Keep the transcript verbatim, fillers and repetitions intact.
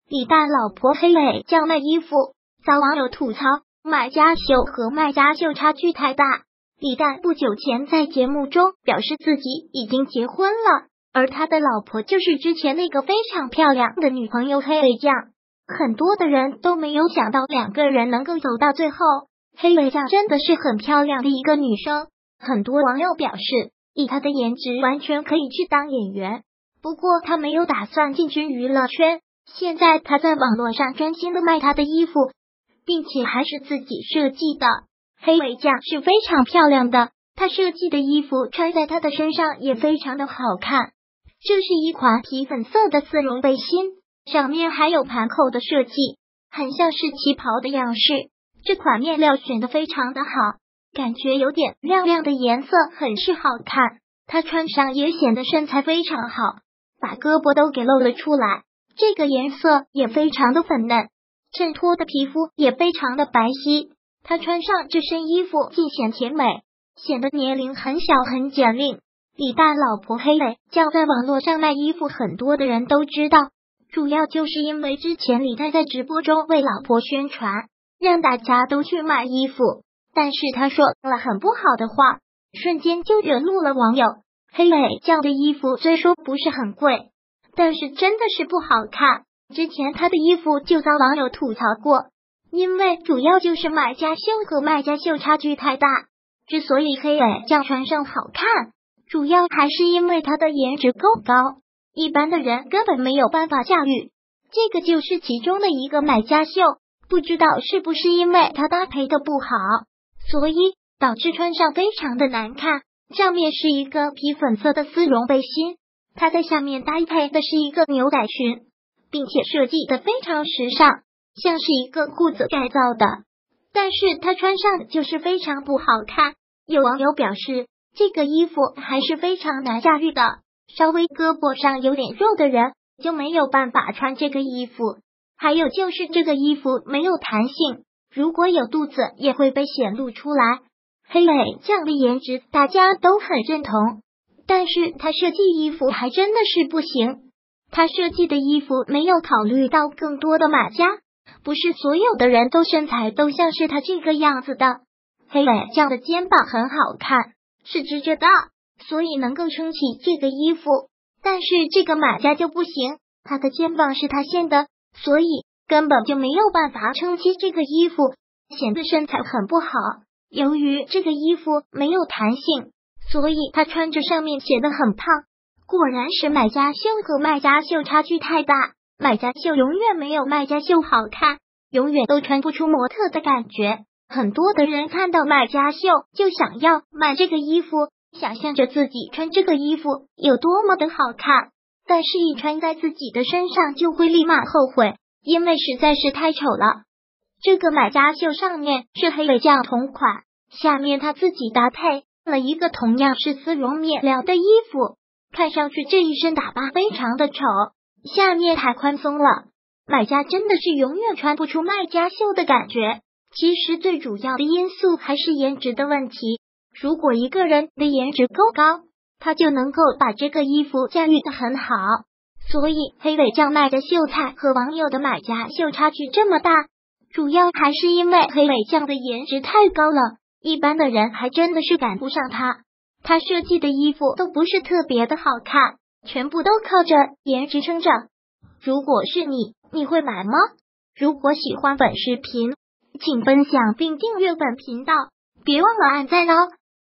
李诞老婆黑尾酱卖衣服，遭网友吐槽买家秀和卖家秀差距太大。李诞不久前在节目中表示自己已经结婚了，而他的老婆就是之前那个非常漂亮的女朋友黑尾酱。很多的人都没有想到两个人能够走到最后，黑尾酱真的是很漂亮的一个女生。很多网友表示，以她的颜值完全可以去当演员，不过她没有打算进军娱乐圈。现在她在网络上专心的卖她的衣服，并且还是自己设计的。黑尾酱是非常漂亮的，她设计的衣服穿在她的身上也非常的好看。这是一款皮粉色的丝绒背心，上面还有盘扣的设计，很像是旗袍的样式。这款面料选得非常的好，感觉有点亮亮的颜色，很是好看。她穿上也显得身材非常好，把胳膊都给露了出来。这个颜色也非常的粉嫩，衬托的皮肤也非常的白皙。她穿上这身衣服尽显甜美，显得年龄很小很简练。李诞老婆黑尾酱在网络上卖衣服，很多的人都知道，主要就是因为之前李诞在直播中为老婆宣传，让大家都去买衣服，但是他说了很不好的话，瞬间就惹怒了网友。黑尾酱的衣服虽说不是很贵，但是真的是不好看。之前他的衣服就遭网友吐槽过，因为主要就是买家秀和卖家秀差距太大。之所以黑尾酱穿上好看，主要还是因为她的颜值够高，一般的人根本没有办法驾驭。这个就是其中的一个买家秀，不知道是不是因为她搭配的不好，所以导致穿上非常的难看。上面是一个皮粉色的丝绒背心，它在下面搭配的是一个牛仔裙，并且设计的非常时尚，像是一个裤子改造的，但是她穿上就是非常不好看。有网友表示，这个衣服还是非常难驾驭的，稍微胳膊上有点肉的人就没有办法穿这个衣服。还有就是这个衣服没有弹性，如果有肚子也会被显露出来。黑尾酱的颜值大家都很认同，但是他设计衣服还真的是不行。他设计的衣服没有考虑到更多的买家，不是所有的人都身材都像是他这个样子的。黑尾酱的肩膀很好看，是直着的，所以能够撑起这个衣服，但是这个买家就不行，他的肩膀是塌陷的，所以根本就没有办法撑起这个衣服，显得身材很不好。由于这个衣服没有弹性，所以他穿着上面显得很胖。果然是买家秀和卖家秀差距太大，买家秀永远没有卖家秀好看，永远都穿不出模特的感觉。很多的人看到卖家秀就想要买这个衣服，想象着自己穿这个衣服有多么的好看，但是一穿在自己的身上就会立马后悔，因为实在是太丑了。这个买家秀上面是黑尾酱同款，下面他自己搭配了一个同样是丝绒面料的衣服，看上去这一身打扮非常的丑，下面太宽松了，买家真的是永远穿不出卖家秀的感觉。其实最主要的因素还是颜值的问题，如果一个人的颜值够高，他就能够把这个衣服驾驭得很好。所以黑尾酱卖的秀才和网友的买家秀差距这么大，主要还是因为黑尾酱的颜值太高了，一般的人还真的是赶不上他。他设计的衣服都不是特别的好看，全部都靠着颜值撑着。如果是你，你会买吗？如果喜欢本视频，请分享并订阅本频道，别忘了按赞哦。